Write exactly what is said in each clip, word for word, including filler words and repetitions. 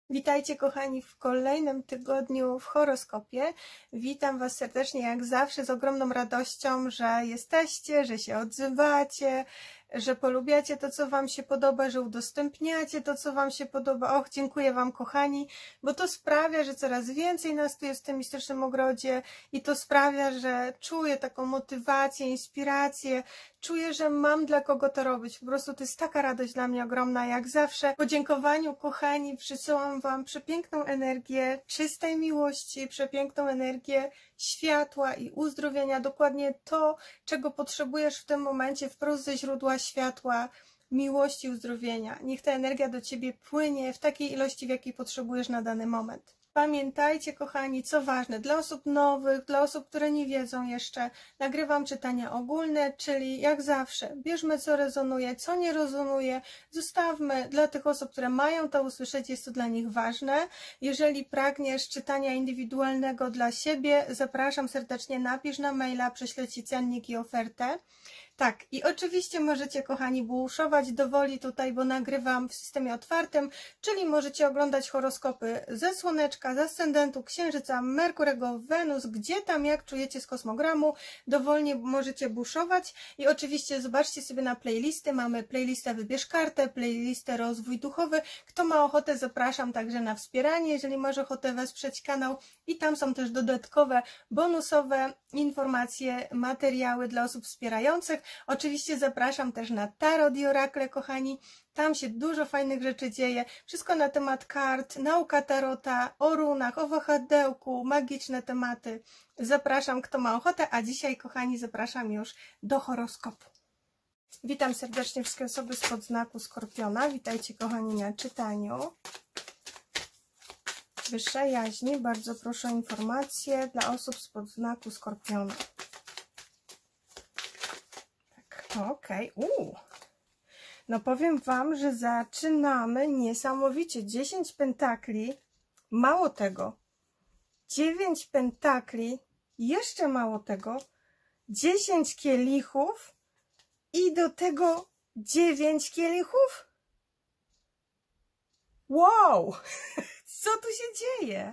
Witajcie kochani w kolejnym tygodniu w horoskopie. Witam Was serdecznie jak zawsze z ogromną radością, że jesteście, że się odzywacie, że polubiacie to, co Wam się podoba, że udostępniacie to, co Wam się podoba. Och, dziękuję Wam kochani, bo to sprawia, że coraz więcej nas tu jest w tym mistycznym ogrodzie i to sprawia, że czuję taką motywację, inspirację, czuję, że mam dla kogo to robić. Po prostu to jest taka radość dla mnie ogromna, jak zawsze. W podziękowaniu kochani przysyłam Wam przepiękną energię czystej miłości, przepiękną energię światła i uzdrowienia, dokładnie to, czego potrzebujesz w tym momencie wprost ze źródła światła, miłości i uzdrowienia. Niech ta energia do Ciebie płynie w takiej ilości, w jakiej potrzebujesz na dany moment. Pamiętajcie kochani, co ważne, dla osób nowych, dla osób, które nie wiedzą jeszcze, nagrywam czytania ogólne, czyli jak zawsze, bierzmy co rezonuje, co nie rezonuje, zostawmy dla tych osób, które mają to usłyszeć, jest to dla nich ważne. Jeżeli pragniesz czytania indywidualnego dla siebie, zapraszam serdecznie, napisz na maila, prześlę Ci cennik i ofertę. Tak, i oczywiście możecie kochani buszować do woli tutaj, bo nagrywam w systemie otwartym, czyli możecie oglądać horoskopy ze Słoneczka, z Ascendentu, Księżyca, Merkurego, Wenus, gdzie tam jak czujecie z kosmogramu, dowolnie możecie buszować i oczywiście zobaczcie sobie na playlisty, mamy playlistę Wybierz kartę, playlistę Rozwój Duchowy, kto ma ochotę zapraszam także na wspieranie, jeżeli masz ochotę wesprzeć kanał i tam są też dodatkowe, bonusowe informacje, materiały dla osób wspierających. Oczywiście zapraszam też na Tarot i Orakle, kochani. Tam się dużo fajnych rzeczy dzieje. Wszystko na temat kart, nauka tarota, o runach, o wahadełku, magiczne tematy. Zapraszam, kto ma ochotę, a dzisiaj, kochani, zapraszam już do horoskopu. Witam serdecznie wszystkie osoby spod znaku Skorpiona. Witajcie, kochani, na czytaniu. Wyższa jaźni, bardzo proszę o informacje dla osób spod znaku Skorpiona. Okej, okay. Uuu. No powiem Wam, że zaczynamy niesamowicie. dziesięć pentakli, mało tego, dziewięć pentakli, jeszcze mało tego, dziesięć kielichów i do tego dziewięć kielichów? Wow! Co tu się dzieje?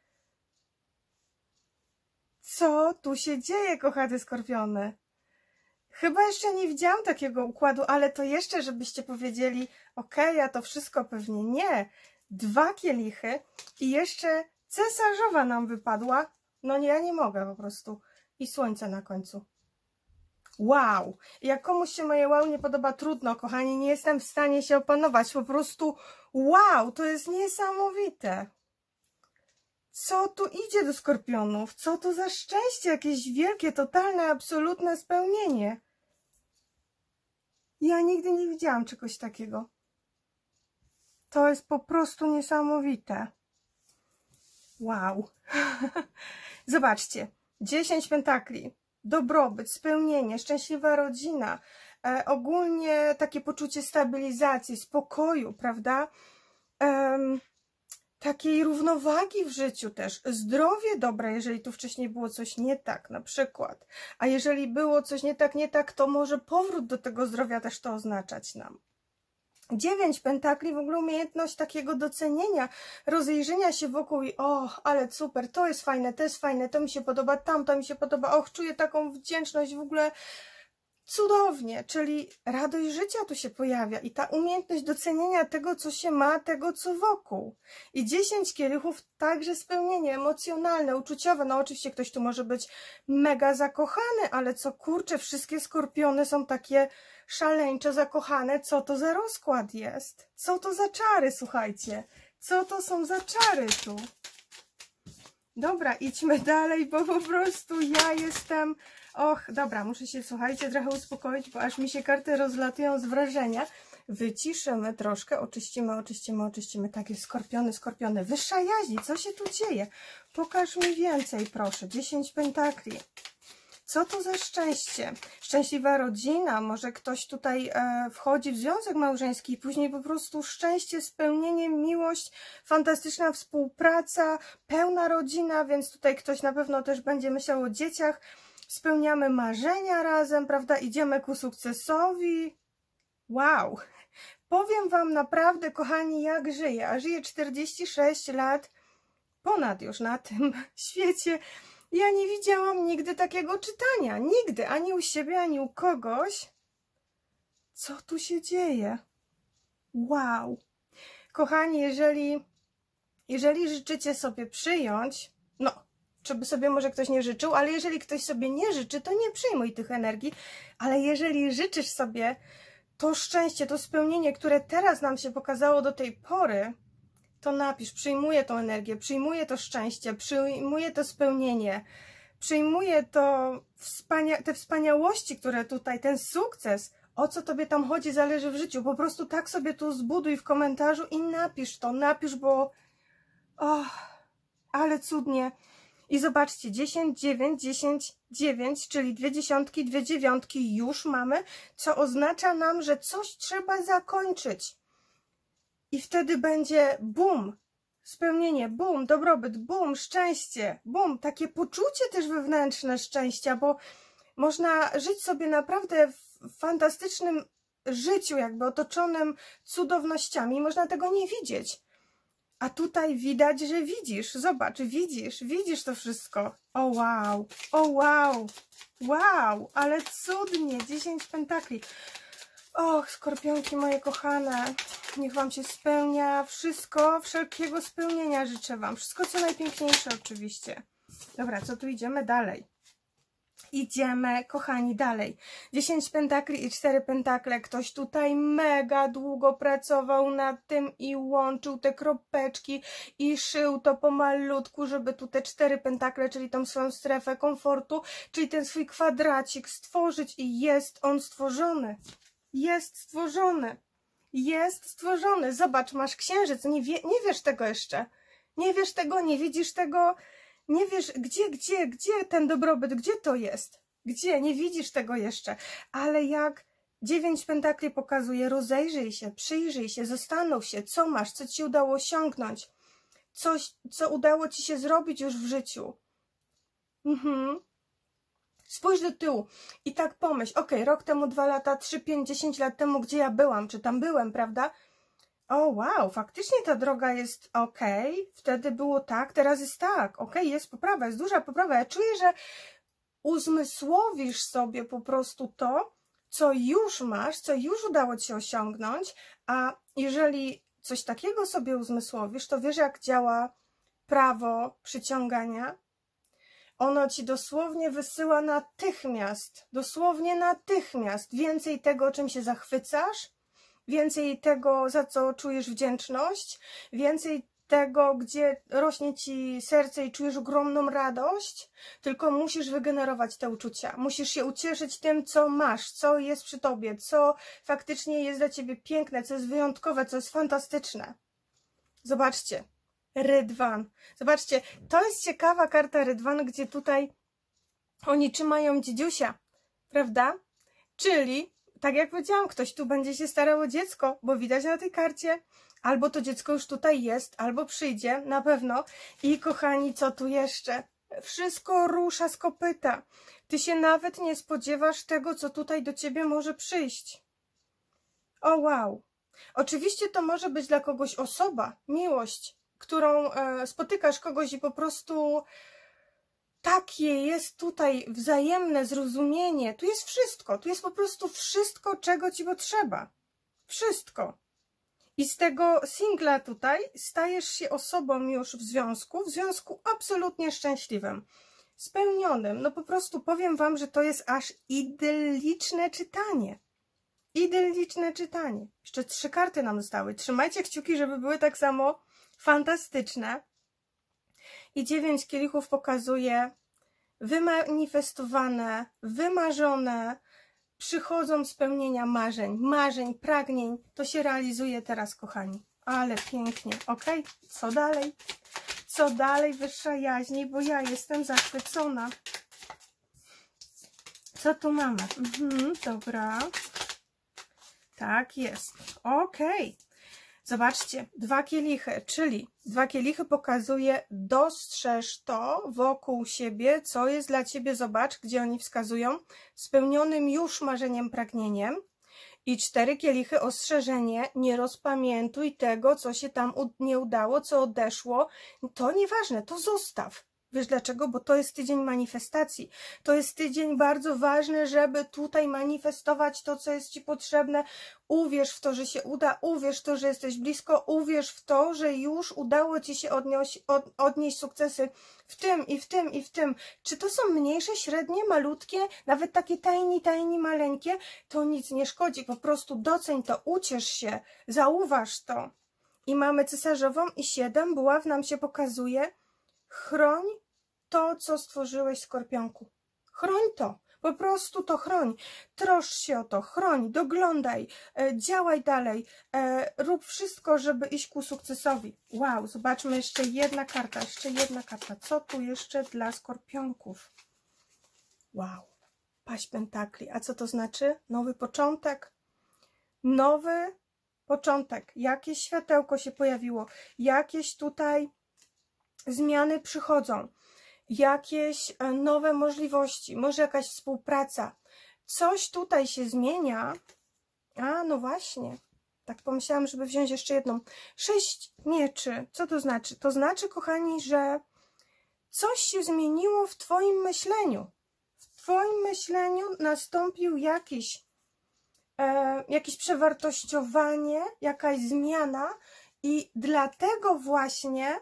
Co tu się dzieje, kochane skorpiony? Chyba jeszcze nie widziałam takiego układu, ale to jeszcze, żebyście powiedzieli, okej, okay, a to wszystko pewnie nie. Dwa kielichy i jeszcze cesarzowa nam wypadła. No nie, ja nie mogę po prostu. I słońce na końcu. Wow! Jak komuś się moje wow nie podoba, trudno, kochani, nie jestem w stanie się opanować. Po prostu wow, to jest niesamowite. Co tu idzie do skorpionów? Co to za szczęście? Jakieś wielkie, totalne, absolutne spełnienie. Ja nigdy nie widziałam czegoś takiego. To jest po prostu niesamowite. Wow. Zobaczcie. dziesięć pentakli. Dobrobyt, spełnienie, szczęśliwa rodzina. E, ogólnie takie poczucie stabilizacji, spokoju, prawda? Um, Takiej równowagi w życiu też, zdrowie dobre, jeżeli tu wcześniej było coś nie tak, na przykład. A jeżeli było coś nie tak, nie tak, to może powrót do tego zdrowia też to oznaczać nam. Dziewięć pentakli, w ogóle umiejętność takiego docenienia, rozejrzenia się wokół i o, ale super, to jest fajne, to jest fajne, to mi się podoba, tamto mi się podoba, och, czuję taką wdzięczność w ogóle. Cudownie, czyli radość życia tu się pojawia i ta umiejętność docenienia tego, co się ma, tego, co wokół. I dziesięć kielichów, także spełnienie emocjonalne, uczuciowe. No oczywiście ktoś tu może być mega zakochany, ale co kurczę, wszystkie skorpiony są takie szaleńczo zakochane. Co to za rozkład jest? Co to za czary, słuchajcie? Co to są za czary tu? Dobra, idźmy dalej, bo po prostu ja jestem... Och, dobra, muszę się, słuchajcie, trochę uspokoić, bo aż mi się karty rozlatują z wrażenia. Wyciszymy troszkę, oczyścimy, oczyścimy, oczyścimy. Takie skorpiony, skorpiony. Wyższa jaźni, co się tu dzieje? Pokaż mi więcej, proszę. dziesięć pentakli. Co to za szczęście? Szczęśliwa rodzina, może ktoś tutaj e, wchodzi w związek małżeński i później po prostu szczęście, spełnienie, miłość, fantastyczna współpraca, pełna rodzina, więc tutaj ktoś na pewno też będzie myślał o dzieciach. Spełniamy marzenia razem, prawda? Idziemy ku sukcesowi. Wow! powiem wam naprawdę, kochani, jak żyję, a żyję czterdzieści sześć lat, ponad już na tym świecie. Ja nie widziałam nigdy takiego czytania, nigdy, ani u siebie, ani u kogoś. Co tu się dzieje? Wow! Kochani, jeżeli, jeżeli życzycie sobie przyjąć, no, żeby sobie może ktoś nie życzył, ale jeżeli ktoś sobie nie życzy, to nie przyjmuj tych energii, ale jeżeli życzysz sobie to szczęście, to spełnienie, które teraz nam się pokazało do tej pory, to napisz, przyjmuję tą energię, przyjmuję to szczęście, przyjmuję to spełnienie, przyjmuję to wspania te wspaniałości, które tutaj, ten sukces, o co tobie tam chodzi, zależy w życiu. Po prostu tak sobie tu zbuduj w komentarzu i napisz to, napisz, bo oh, ale cudnie. I zobaczcie, dziesięć, dziewięć, dziesięć, dziewięć, czyli dwie dziesiątki, dwie dziewiątki już mamy, co oznacza nam, że coś trzeba zakończyć. I wtedy będzie bum, spełnienie, bum, dobrobyt, bum, szczęście, bum, takie poczucie też wewnętrzne szczęścia, bo można żyć sobie naprawdę w fantastycznym życiu, jakby otoczonym cudownościami, można tego nie widzieć. A tutaj widać, że widzisz, zobacz, widzisz, widzisz to wszystko. O wow, o wow, wow, ale cudnie, dziesięć pentakli. Och, skorpionki moje kochane, niech wam się spełnia wszystko, wszelkiego spełnienia życzę wam. Wszystko co najpiękniejsze oczywiście. Dobra, co tu idziemy dalej? Idziemy, kochani, dalej. dziesięć pentakli i cztery pentakle. Ktoś tutaj mega długo pracował nad tym i łączył te kropeczki i szył to pomalutku, żeby tu te cztery pentakle, czyli tą swoją strefę komfortu, czyli ten swój kwadracik stworzyć i jest on stworzony. Jest stworzony. Jest stworzony. Zobacz, masz księżyc. Nie, wie, nie wiesz tego jeszcze. Nie wiesz tego, nie widzisz tego. Nie wiesz, gdzie, gdzie, gdzie ten dobrobyt, gdzie to jest? Gdzie? Nie widzisz tego jeszcze. Ale jak dziewięć pentakli pokazuje, rozejrzyj się, przyjrzyj się, zastanów się, co masz, co ci udało osiągnąć. Coś, co udało ci się zrobić już w życiu. Mhm. Spójrz do tyłu i tak pomyśl, ok, rok temu, dwa lata, trzy, pięć, dziesięć lat temu, gdzie ja byłam, czy tam byłem, prawda? O wow, faktycznie ta droga jest ok, wtedy było tak, teraz jest tak, ok, jest poprawa, jest duża poprawa. Ja czuję, że uzmysłowisz sobie po prostu to, co już masz, co już udało ci się osiągnąć, a jeżeli coś takiego sobie uzmysłowisz, to wiesz, jak działa prawo przyciągania. Ono ci dosłownie wysyła natychmiast, dosłownie natychmiast więcej tego, czym się zachwycasz, więcej tego, za co czujesz wdzięczność, więcej tego, gdzie rośnie ci serce i czujesz ogromną radość, tylko musisz wygenerować te uczucia. Musisz się ucieszyć tym, co masz, co jest przy tobie, co faktycznie jest dla ciebie piękne, co jest wyjątkowe, co jest fantastyczne. Zobaczcie. Rydwan. Zobaczcie, to jest ciekawa karta Rydwan, gdzie tutaj oni trzymają dziedziusia, prawda? Czyli, tak jak powiedziałam, ktoś tu będzie się starał o dziecko, bo widać na tej karcie, albo to dziecko już tutaj jest, albo przyjdzie, na pewno. I kochani, co tu jeszcze? Wszystko rusza z kopyta. Ty się nawet nie spodziewasz tego, co tutaj do ciebie może przyjść. O wow. Oczywiście to może być dla kogoś osoba, miłość, którą e, spotykasz kogoś i po prostu takie jest tutaj wzajemne zrozumienie. Tu jest wszystko. Tu jest po prostu wszystko, czego ci potrzeba. Wszystko. I z tego singla tutaj stajesz się osobą już w związku, w związku absolutnie szczęśliwym, spełnionym. No po prostu powiem wam, że to jest aż idylliczne czytanie. Idylliczne czytanie. Jeszcze trzy karty nam zostały. Trzymajcie kciuki, żeby były tak samo fantastyczne. I dziewięć kielichów pokazuje wymanifestowane, wymarzone, przychodzą spełnienia marzeń, marzeń, pragnień. To się realizuje teraz, kochani. Ale pięknie, ok? Co dalej? Co dalej, wyższa jaźniej, bo ja jestem zachwycona. Co tu mamy? Mhm, dobra. Tak jest. Ok. Zobaczcie, dwa kielichy, czyli dwa kielichy pokazuje, dostrzeż to wokół siebie, co jest dla ciebie, zobacz, gdzie oni wskazują, spełnionym już marzeniem, pragnieniem I cztery kielichy ostrzeżenie, nie rozpamiętuj tego, co się tam nie udało, co odeszło. To nieważne, to zostaw. Wiesz dlaczego? Bo to jest tydzień manifestacji. To jest tydzień bardzo ważny, żeby tutaj manifestować to, co jest Ci potrzebne. Uwierz w to, że się uda, uwierz w to, że jesteś blisko, uwierz w to, że już udało Ci się odnieść, od, odnieść sukcesy w tym i w tym i w tym. Czy to są mniejsze, średnie, malutkie, nawet takie tajni, tajni, maleńkie? To nic nie szkodzi, po prostu doceń to, uciesz się, zauważ to. I mamy cesarzową i siedem, buław nam się pokazuje. Chroń to, co stworzyłeś, Skorpionku. Chroń to, po prostu to chroń. Troszcz się o to, chroń, doglądaj, e, działaj dalej, e, rób wszystko, żeby iść ku sukcesowi. Wow, zobaczmy jeszcze jedna karta, jeszcze jedna karta. Co tu jeszcze dla Skorpionków? Wow, paź pentakli. A co to znaczy? Nowy początek? Nowy początek. Jakieś światełko się pojawiło, jakieś tutaj zmiany przychodzą, jakieś nowe możliwości, może jakaś współpraca. Coś tutaj się zmienia. A, no właśnie. Tak pomyślałam, żeby wziąć jeszcze jedną. Sześć mieczy. Co to znaczy? To znaczy, kochani, że coś się zmieniło w Twoim myśleniu. W Twoim myśleniu nastąpił jakiś, e, jakieś przewartościowanie, jakaś zmiana i dlatego właśnie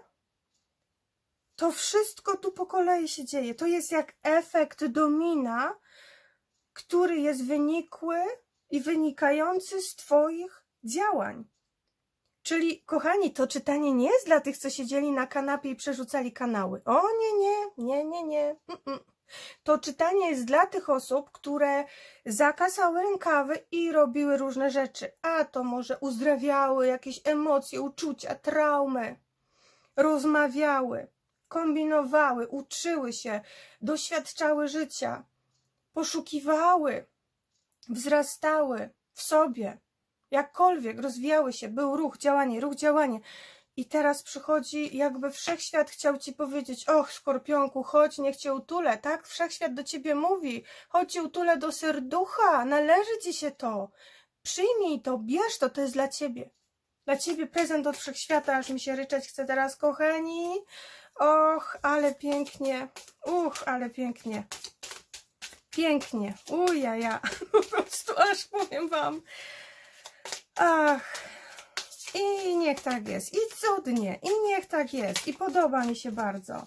to wszystko tu po kolei się dzieje. To jest jak efekt domina, który jest wynikły i wynikający z Twoich działań. Czyli, kochani, to czytanie nie jest dla tych, co siedzieli na kanapie i przerzucali kanały. O nie, nie, nie, nie, nie. Mm-mm. To czytanie jest dla tych osób, które zakasały rękawy i robiły różne rzeczy. A to może uzdrawiały jakieś emocje, uczucia, traumy. Rozmawiały, kombinowały, uczyły się, doświadczały życia, poszukiwały, wzrastały w sobie, jakkolwiek rozwijały się, był ruch, działanie, ruch, działanie. I teraz przychodzi, jakby wszechświat chciał Ci powiedzieć: och, Skorpionku, chodź, niech Cię utulę, tak? Wszechświat do Ciebie mówi: chodź, Cię utulę do serducha, należy Ci się to, przyjmij to, bierz to, to jest dla Ciebie. Dla Ciebie prezent od Wszechświata, aż mi się ryczeć chce teraz, kochani. Och, ale pięknie, uch, ale pięknie. Pięknie, ujaja, po prostu aż powiem Wam. Ach, i niech tak jest, i cudnie, i niech tak jest, i podoba mi się bardzo.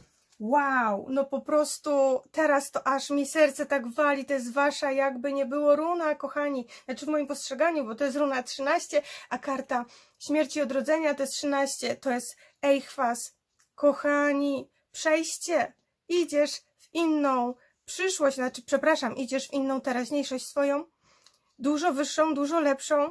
Wow, no po prostu teraz to aż mi serce tak wali, to jest Wasza jakby nie było runa, kochani, znaczy w moim postrzeganiu, bo to jest runa trzynaście, a karta śmierci i odrodzenia to jest trzynaście, to jest Eichwas. Kochani, przejście, idziesz w inną przyszłość, znaczy przepraszam, idziesz w inną teraźniejszość swoją, dużo wyższą, dużo lepszą,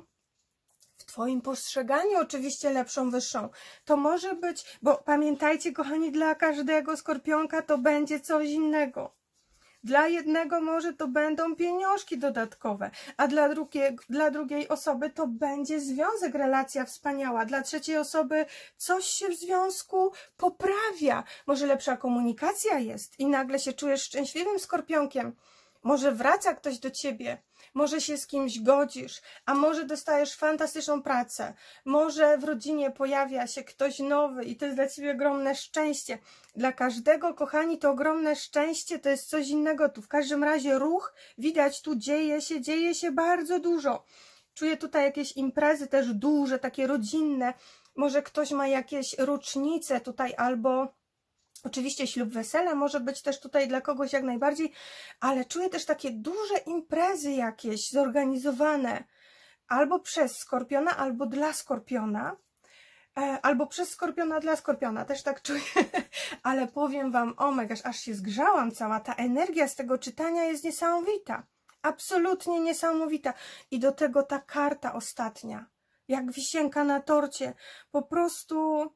w Twoim postrzeganiu oczywiście lepszą, wyższą. To może być, bo pamiętajcie, kochani, dla każdego Skorpionka to będzie coś innego. Dla jednego może to będą pieniążki dodatkowe, a dla, drugie, dla drugiej osoby to będzie związek, relacja wspaniała. Dla trzeciej osoby coś się w związku poprawia. Może lepsza komunikacja jest i nagle się czujesz szczęśliwym Skorpionkiem. Może wraca ktoś do Ciebie, może się z kimś godzisz, a może dostajesz fantastyczną pracę, może w rodzinie pojawia się ktoś nowy i to jest dla Ciebie ogromne szczęście. Dla każdego, kochani, to ogromne szczęście to jest coś innego. Tu w każdym razie ruch, widać, tu dzieje się, dzieje się bardzo dużo. Czuję tutaj jakieś imprezy też duże, takie rodzinne, może ktoś ma jakieś rocznice tutaj albo... Oczywiście ślub, wesele może być też tutaj dla kogoś jak najbardziej, ale czuję też takie duże imprezy jakieś zorganizowane albo przez Skorpiona, albo dla Skorpiona, albo przez Skorpiona dla Skorpiona, też tak czuję, ale powiem Wam, o my gosh, aż się zgrzałam cała, ta energia z tego czytania jest niesamowita, absolutnie niesamowita i do tego ta karta ostatnia, jak wisienka na torcie, po prostu...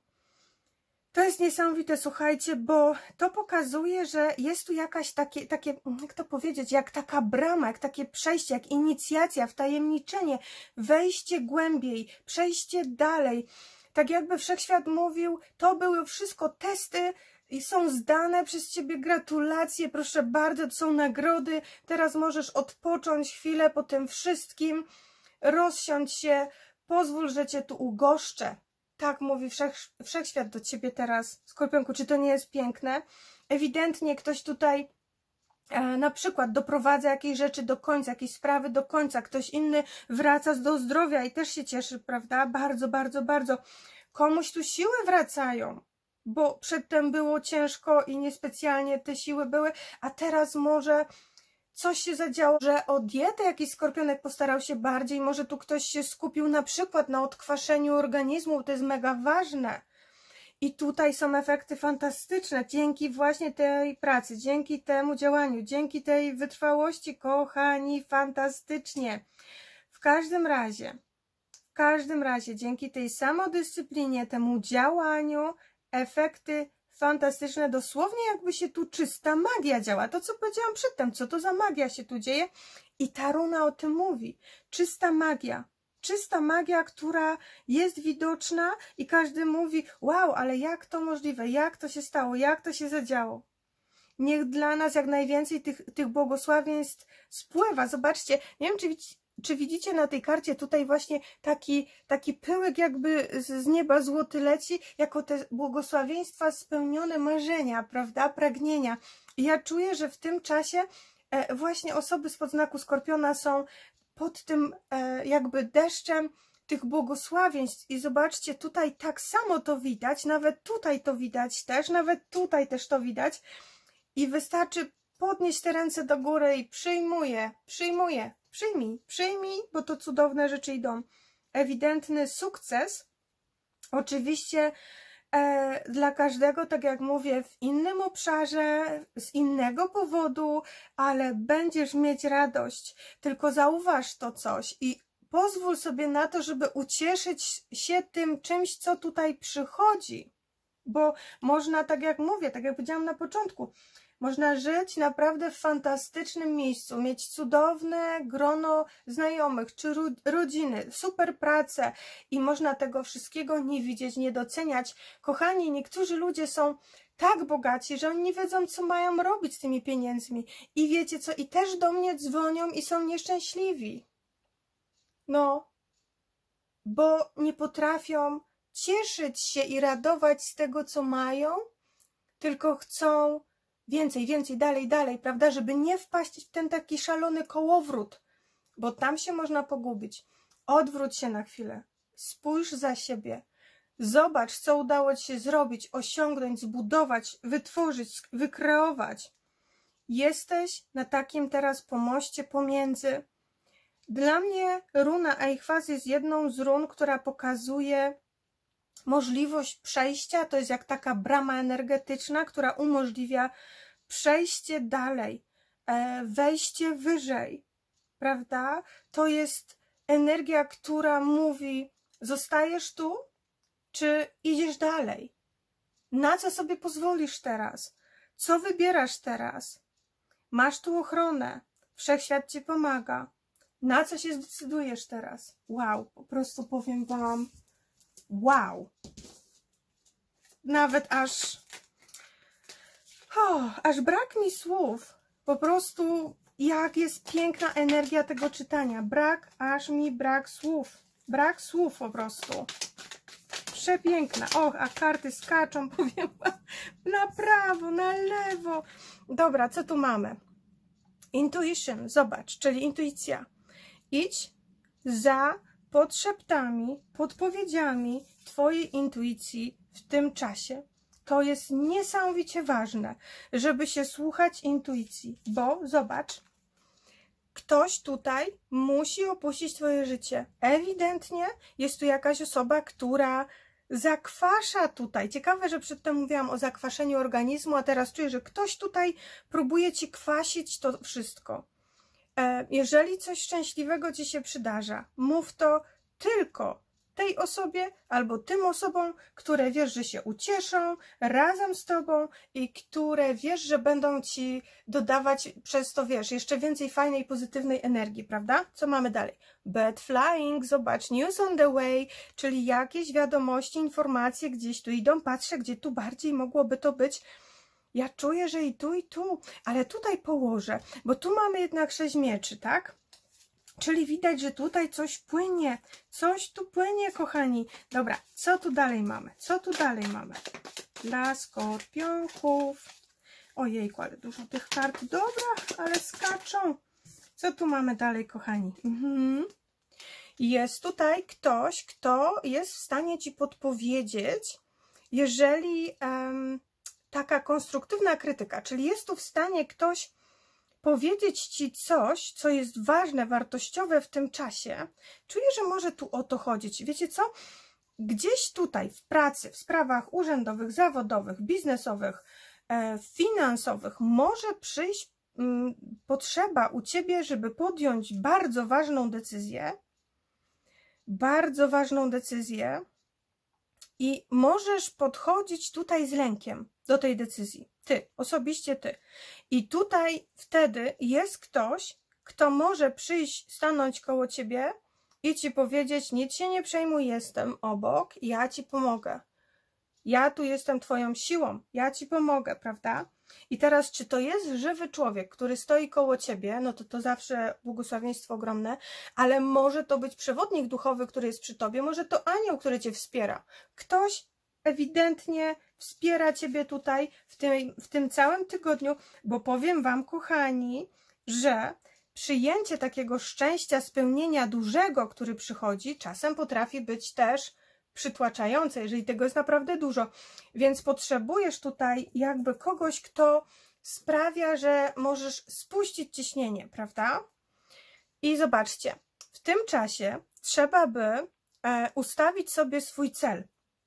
To jest niesamowite, słuchajcie, bo to pokazuje, że jest tu jakaś takie, takie, jak to powiedzieć, jak taka brama, jak takie przejście, jak inicjacja, wtajemniczenie, wejście głębiej, przejście dalej. Tak jakby Wszechświat mówił, to były wszystko testy i są zdane przez Ciebie, gratulacje, proszę bardzo, to są nagrody, teraz możesz odpocząć chwilę po tym wszystkim. rozsiądź się, pozwól, że cię tu ugoszczę. Tak mówi wszech, wszechświat do ciebie teraz, Skorpionku. Czy to nie jest piękne? Ewidentnie ktoś tutaj e, na przykład doprowadza jakieś rzeczy do końca, jakieś sprawy do końca. Ktoś inny wraca do zdrowia i też się cieszy, prawda? Bardzo, bardzo, bardzo. Komuś tu siły wracają, bo przedtem było ciężko i niespecjalnie te siły były, a teraz może coś się zadziało, że o dietę jakiś skorpionek postarał się bardziej, może tu ktoś się skupił na przykład na odkwaszeniu organizmu, to jest mega ważne. I tutaj są efekty fantastyczne, dzięki właśnie tej pracy, dzięki temu działaniu, dzięki tej wytrwałości, kochani, fantastycznie. W każdym razie, w każdym razie, dzięki tej samodyscyplinie, temu działaniu, efekty fantastyczne, dosłownie jakby się tu czysta magia działa. To, co powiedziałam przedtem, co to za magia się tu dzieje? I ta runa o tym mówi. Czysta magia. Czysta magia, która jest widoczna i każdy mówi, wow, ale jak to możliwe? Jak to się stało? Jak to się zadziało? Niech dla nas jak najwięcej tych, tych błogosławieństw spływa. Zobaczcie, nie wiem, czy Czy widzicie na tej karcie tutaj właśnie taki, taki pyłek jakby z nieba złoty leci, jako te błogosławieństwa, spełnione marzenia, prawda, pragnienia. I ja czuję, że w tym czasie e, właśnie osoby spod znaku Skorpiona są pod tym e, jakby deszczem tych błogosławieństw. I zobaczcie, tutaj tak samo to widać, nawet tutaj to widać też, nawet tutaj też to widać. I wystarczy podnieść te ręce do góry i przyjmuję, przyjmuję. Przyjmij, przyjmij, bo to cudowne rzeczy idą. Ewidentny sukces, oczywiście e, dla każdego, tak jak mówię, w innym obszarze, z innego powodu, ale będziesz mieć radość. Tylko zauważ to coś i pozwól sobie na to, żeby ucieszyć się tym czymś, co tutaj przychodzi. Bo można, tak jak mówię, tak jak powiedziałam na początku, można żyć naprawdę w fantastycznym miejscu, mieć cudowne grono znajomych czy rodziny, super pracę i można tego wszystkiego nie widzieć, nie doceniać. Kochani, niektórzy ludzie są tak bogaci, że oni nie wiedzą, co mają robić z tymi pieniędzmi. I wiecie co, i też do mnie dzwonią i są nieszczęśliwi. No, bo nie potrafią cieszyć się i radować z tego, co mają, tylko chcą więcej, więcej, dalej, dalej, prawda, żeby nie wpaść w ten taki szalony kołowrót, bo tam się można pogubić. Odwróć się na chwilę, spójrz za siebie, zobacz, co udało ci się zrobić, osiągnąć, zbudować, wytworzyć, wykreować. Jesteś na takim teraz pomoście pomiędzy. Dla mnie runa Eichwaz jest jedną z run, która pokazuje możliwość przejścia, to jest jak taka brama energetyczna, która umożliwia przejście dalej, wejście wyżej, prawda? To jest energia, która mówi, zostajesz tu, czy idziesz dalej? Na co sobie pozwolisz teraz? Co wybierasz teraz? Masz tu ochronę, wszechświat ci pomaga. Na co się zdecydujesz teraz? Wow, po prostu powiem wam, wow, nawet aż, oh, aż brak mi słów, po prostu jak jest piękna energia tego czytania, brak, aż mi brak słów, brak słów po prostu, przepiękna, och, a karty skaczą, powiem wam, na prawo, na lewo. Dobra, co tu mamy? Intuition, zobacz, czyli intuicja, idź za podszeptami, podpowiedziami twojej intuicji w tym czasie. To jest niesamowicie ważne, żeby się słuchać intuicji, bo zobacz, ktoś tutaj musi opuścić twoje życie. Ewidentnie jest tu jakaś osoba, która zakwasza tutaj. Ciekawe, że przedtem mówiłam o zakwaszeniu organizmu, a teraz czuję, że ktoś tutaj próbuje ci kwasić to wszystko. Jeżeli coś szczęśliwego ci się przydarza, mów to tylko tej osobie albo tym osobom, które wiesz, że się ucieszą razem z tobą i które wiesz, że będą ci dodawać przez to, wiesz, jeszcze więcej fajnej, pozytywnej energii, prawda? Co mamy dalej? Bird flying, zobacz, news on the way, czyli jakieś wiadomości, informacje gdzieś tu idą, patrzę, gdzie tu bardziej mogłoby to być. Ja czuję, że i tu, i tu, ale tutaj położę, bo tu mamy jednak sześć mieczy, tak? Czyli widać, że tutaj coś płynie. Coś tu płynie, kochani. Dobra, co tu dalej mamy? Co tu dalej mamy? Dla skorpionków. Ojejku, ale dużo tych kart. Dobra, ale skaczą. Co tu mamy dalej, kochani? Mhm. Jest tutaj ktoś, kto jest w stanie Ci podpowiedzieć, jeżeli um, taka konstruktywna krytyka, czyli jest tu w stanie ktoś powiedzieć Ci coś, co jest ważne, wartościowe w tym czasie. Czuję, że może tu o to chodzić. Wiecie co? Gdzieś tutaj w pracy, w sprawach urzędowych, zawodowych, biznesowych, e, finansowych może przyjść m, potrzeba u Ciebie, żeby podjąć bardzo ważną decyzję, bardzo ważną decyzję i możesz podchodzić tutaj z lękiem do tej decyzji. Ty, osobiście ty. I tutaj wtedy jest ktoś, kto może przyjść, stanąć koło Ciebie i Ci powiedzieć, nic się nie przejmuj, jestem obok, ja Ci pomogę. Ja tu jestem Twoją siłą, ja Ci pomogę, prawda? I teraz, czy to jest żywy człowiek, który stoi koło Ciebie, no to to zawsze błogosławieństwo ogromne, ale może to być przewodnik duchowy, który jest przy Tobie, może to anioł, który Cię wspiera. Ktoś ewidentnie wspiera Ciebie tutaj w tym, w tym całym tygodniu, bo powiem Wam, kochani, że przyjęcie takiego szczęścia, spełnienia dużego, który przychodzi, czasem potrafi być też przytłaczające, jeżeli tego jest naprawdę dużo. Więc potrzebujesz tutaj jakby kogoś, kto sprawia, że możesz spuścić ciśnienie, prawda? I zobaczcie, w tym czasie trzeba by ustawić sobie swój cel,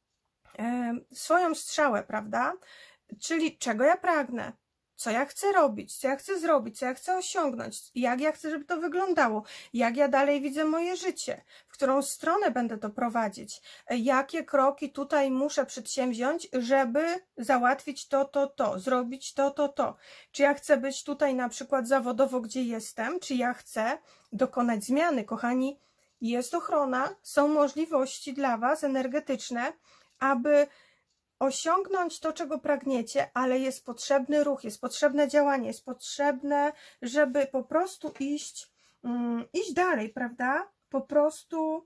swoją strzałę, prawda? Czyli czego ja pragnę, co ja chcę robić, co ja chcę zrobić, co ja chcę osiągnąć, jak ja chcę, żeby to wyglądało, jak ja dalej widzę moje życie, w którą stronę będę to prowadzić, jakie kroki tutaj muszę przedsięwziąć, żeby załatwić to, to, to, zrobić to, to, to. Czy ja chcę być tutaj na przykład zawodowo, gdzie jestem, czy ja chcę dokonać zmiany, kochani, jest ochrona, są możliwości dla Was energetyczne, aby osiągnąć to, czego pragniecie, ale jest potrzebny ruch, jest potrzebne działanie, jest potrzebne, żeby po prostu iść, um, iść dalej, prawda? Po prostu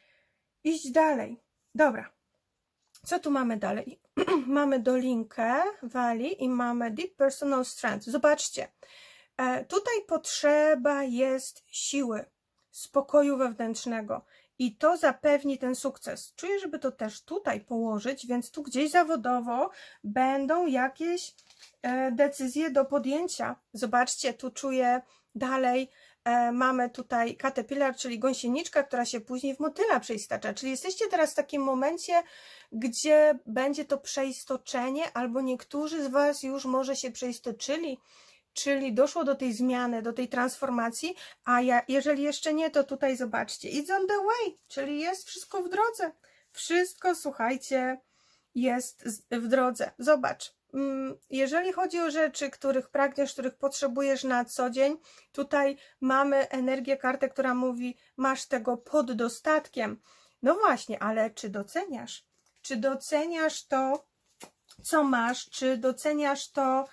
iść dalej. Dobra, co tu mamy dalej? Mamy dolinkę Wali i mamy Deep Personal Strength. Zobaczcie, e, tutaj potrzeba jest siły, spokoju wewnętrznego. I to zapewni ten sukces. Czuję, żeby to też tutaj położyć, więc tu gdzieś zawodowo będą jakieś e, decyzje do podjęcia. Zobaczcie, tu czuję dalej, e, mamy tutaj caterpillar, czyli gąsieniczka, która się później w motyla przeistacza. Czyli jesteście teraz w takim momencie, gdzie będzie to przeistoczenie, albo niektórzy z Was już może się przeistoczyli, czyli doszło do tej zmiany, do tej transformacji, a ja, jeżeli jeszcze nie, to tutaj zobaczcie, it's on the way, czyli jest wszystko w drodze. Wszystko, słuchajcie, jest w drodze. Zobacz, jeżeli chodzi o rzeczy, których pragniesz, których potrzebujesz na co dzień, tutaj mamy energię, kartę, która mówi, masz tego pod dostatkiem. No właśnie, ale czy doceniasz? Czy doceniasz to, co masz? Czy doceniasz to,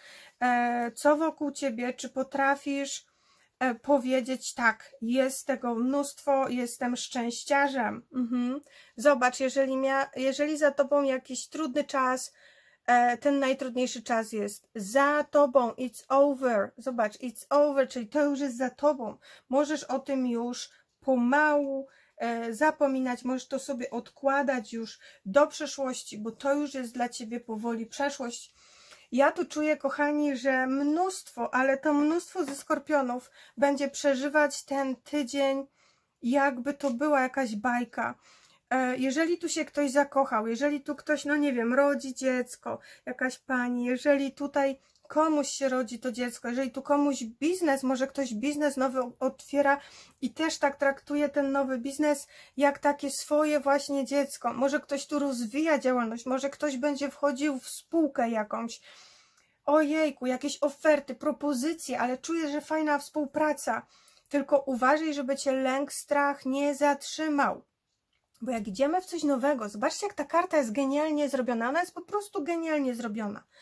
co wokół Ciebie, czy potrafisz powiedzieć tak, jest tego mnóstwo, jestem szczęściarzem. Mhm. Zobacz, jeżeli, mia, jeżeli za Tobą jakiś trudny czas, ten najtrudniejszy czas jest za Tobą, it's over. Zobacz, it's over, czyli to już jest za Tobą. Możesz o tym już pomału zapominać, możesz to sobie odkładać już do przeszłości, bo to już jest dla Ciebie powoli przeszłość. Ja tu czuję, kochani, że mnóstwo, ale to mnóstwo ze skorpionów będzie przeżywać ten tydzień, jakby to była jakaś bajka. Jeżeli tu się ktoś zakochał, jeżeli tu ktoś, no nie wiem, rodzi dziecko, jakaś pani, jeżeli tutaj komuś się rodzi to dziecko, jeżeli tu komuś biznes, może ktoś biznes nowy otwiera i też tak traktuje ten nowy biznes jak takie swoje właśnie dziecko. Może ktoś tu rozwija działalność, może ktoś będzie wchodził w spółkę jakąś. Ojejku, jakieś oferty, propozycje, ale czuję, że fajna współpraca. Tylko uważaj, żeby Cię lęk, strach nie zatrzymał. Bo jak idziemy w coś nowego, zobaczcie, jak ta karta jest genialnie zrobiona. Ona jest po prostu genialnie zrobiona.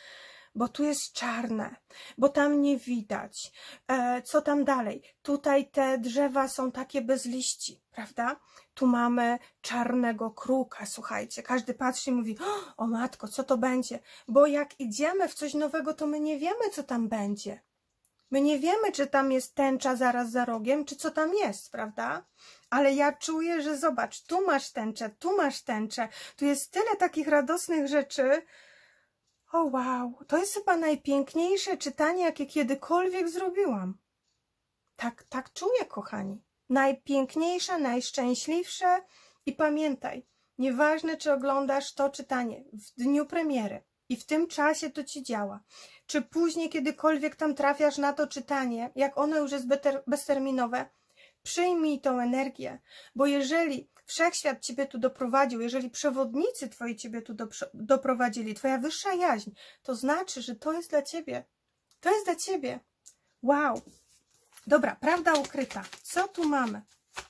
bo tu jest czarne, bo tam nie widać. E, co tam dalej? Tutaj te drzewa są takie bez liści, prawda? Tu mamy czarnego kruka, słuchajcie. Każdy patrzy i mówi, o matko, co to będzie? Bo jak idziemy w coś nowego, to my nie wiemy, co tam będzie. My nie wiemy, czy tam jest tęcza zaraz za rogiem, czy co tam jest, prawda? Ale ja czuję, że zobacz, tu masz tęczę, tu masz tęczę, tu jest tyle takich radosnych rzeczy. O wow, to jest chyba najpiękniejsze czytanie, jakie kiedykolwiek zrobiłam. Tak, tak czuję, kochani. Najpiękniejsze, najszczęśliwsze i pamiętaj, nieważne, czy oglądasz to czytanie w dniu premiery i w tym czasie to ci działa, czy później kiedykolwiek tam trafiasz na to czytanie, jak ono już jest bezterminowe, przyjmij tą energię, bo jeżeli Wszechświat ciebie tu doprowadził, jeżeli przewodnicy twoi ciebie tu do, doprowadzili, twoja wyższa jaźń, to znaczy, że to jest dla ciebie. To jest dla ciebie. Wow. Dobra, prawda ukryta. Co tu mamy?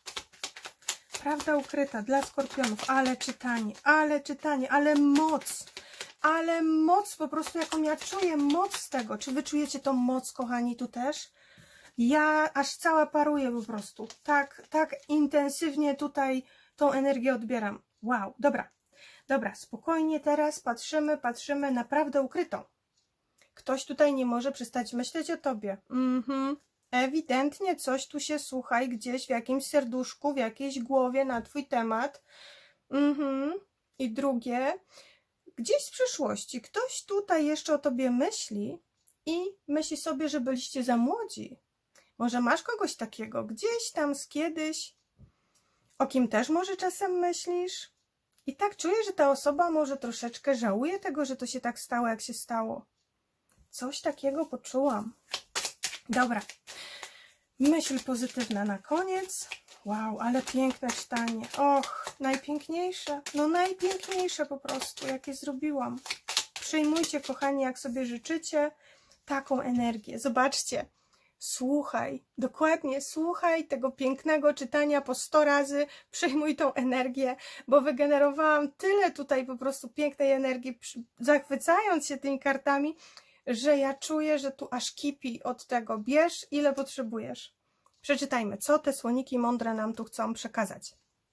Prawda ukryta dla skorpionów. Ale czytanie, ale czytanie, ale moc. Ale moc po prostu, jaką ja czuję, moc z tego. Czy wy czujecie tą moc, kochani, tu też? Ja aż cała paruję po prostu. Tak, tak intensywnie tutaj tą energię odbieram. Wow, dobra. Dobra, spokojnie teraz patrzymy, patrzymy na prawdę ukrytą. Ktoś tutaj nie może przestać myśleć o tobie. Mhm. Ewidentnie coś tu się, słuchaj, gdzieś w jakimś serduszku, w jakiejś głowie na twój temat. Mhm. I drugie, gdzieś z przyszłości ktoś tutaj jeszcze o tobie myśli i myśli sobie, że byliście za młodzi. Może masz kogoś takiego gdzieś tam z kiedyś, o kim też może czasem myślisz? I tak czuję, że ta osoba może troszeczkę żałuje tego, że to się tak stało, jak się stało. Coś takiego poczułam. Dobra. Myśl pozytywna na koniec. Wow, ale piękne czytanie. Och, najpiękniejsze. No najpiękniejsze po prostu, jakie zrobiłam. Przyjmujcie, kochani, jak sobie życzycie, taką energię. Zobaczcie. Słuchaj, dokładnie słuchaj tego pięknego czytania po sto razy, przyjmuj tą energię, bo wygenerowałam tyle tutaj po prostu pięknej energii, zachwycając się tymi kartami, że ja czuję, że tu aż kipi od tego. Bierz, ile potrzebujesz. Przeczytajmy, co te słoniki mądre nam tu chcą przekazać.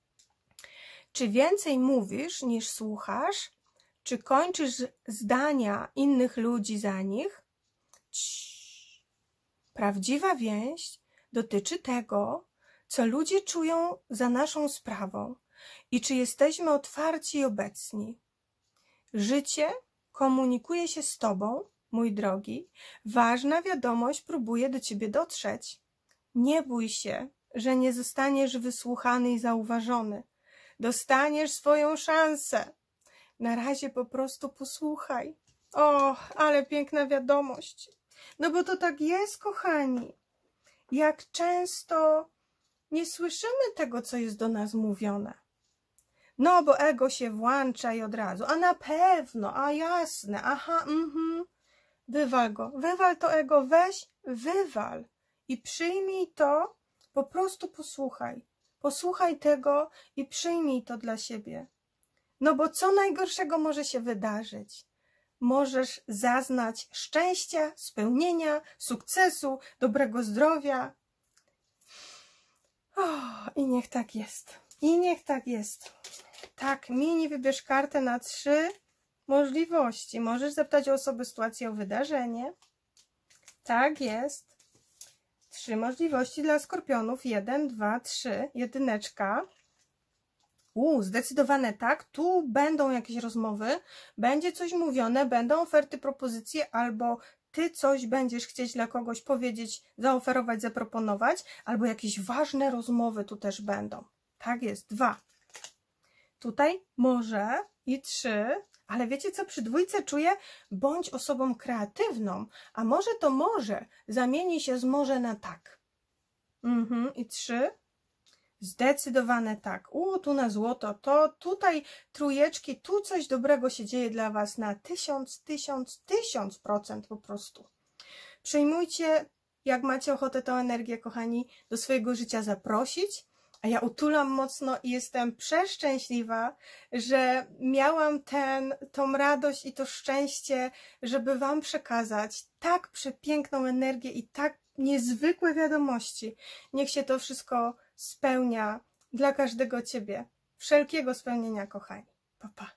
Czy więcej mówisz niż słuchasz? Czy kończysz zdania innych ludzi za nich? Cii. Prawdziwa więź dotyczy tego, co ludzie czują za naszą sprawą i czy jesteśmy otwarci i obecni. Życie komunikuje się z tobą, mój drogi. Ważna wiadomość próbuje do ciebie dotrzeć. Nie bój się, że nie zostaniesz wysłuchany i zauważony. Dostaniesz swoją szansę. Na razie po prostu posłuchaj. O, ale piękna wiadomość. No bo to tak jest, kochani. Jak często nie słyszymy tego, co jest do nas mówione. No, bo ego się włącza i od razu. A na pewno, a jasne, aha, mhm. Wywal go, wywal to ego, weź, wywal. I przyjmij to, po prostu posłuchaj. Posłuchaj tego i przyjmij to dla siebie. No bo co najgorszego może się wydarzyć? Możesz zaznać szczęścia, spełnienia, sukcesu, dobrego zdrowia. O, i niech tak jest. I niech tak jest. Tak, mini wybierz kartę na trzy możliwości. Możesz zapytać o osobę, sytuację, o wydarzenie. Tak jest. Trzy możliwości dla skorpionów. Jeden, dwa, trzy. Jedyneczka. U, zdecydowane tak, tu będą jakieś rozmowy, będzie coś mówione, będą oferty, propozycje, albo ty coś będziesz chcieć dla kogoś powiedzieć, zaoferować, zaproponować, albo jakieś ważne rozmowy tu też będą. Tak jest, dwa. Tutaj może i trzy, ale wiecie co, przy dwójce czuję, bądź osobą kreatywną, a może to może zamieni się z może na tak. Mhm, i trzy. Zdecydowane tak. U, tu na złoto, to tutaj trójeczki, tu coś dobrego się dzieje dla was na tysiąc, tysiąc, tysiąc procent po prostu. Przyjmujcie, jak macie ochotę tę energię, kochani, do swojego życia zaprosić, A ja utulam mocno i jestem przeszczęśliwa, że miałam ten, tą radość i to szczęście, żeby Wam przekazać tak przepiękną energię i tak niezwykłe wiadomości. Niech się to wszystko spełnia dla każdego Ciebie. Wszelkiego spełnienia, kochani. Pa, pa.